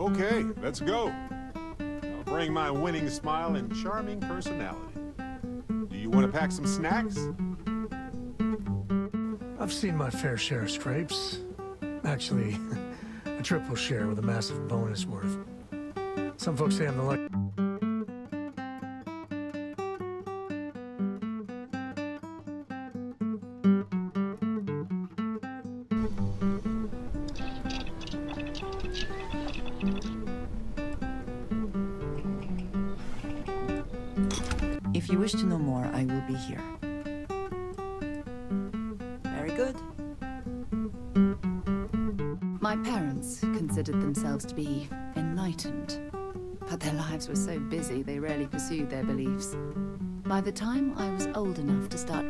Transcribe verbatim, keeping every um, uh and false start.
Okay, let's go. I'll bring my winning smile and charming personality. Do you want to pack some snacks? I've seen my fair share of scrapes. Actually, a triple share with a massive bonus worth. Some folks say I'm the lucky. If you wish to know more, I will be here. Very good. My parents considered themselves to be enlightened, but their lives were so busy they rarely pursued their beliefs. By the time I was old enough to start